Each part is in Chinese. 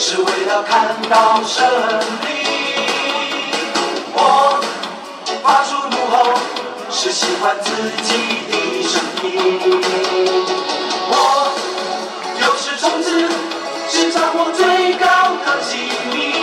是为了看到胜利。我发出怒吼，是喜欢自己的声音。我有时冲刺，是掌握最高的机密。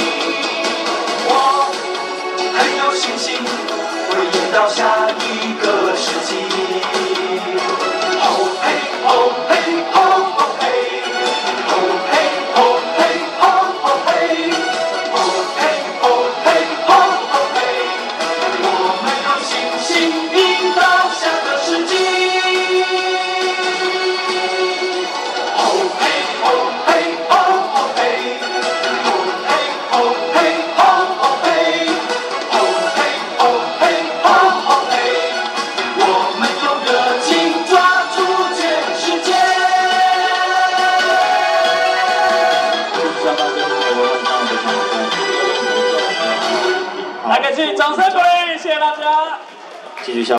我很有信心，会引导下一个世纪。吼嘿吼嘿吼吼嘿，吼嘿吼嘿吼吼嘿，吼嘿吼嘿吼吼嘿，我们有信心引导下个世纪。吼嘿吼嘿吼吼嘿，吼嘿吼嘿吼吼嘿，吼嘿吼嘿吼吼嘿，我们有热情抓住全世界。 来个掌声鼓励，谢谢大家。 继续下。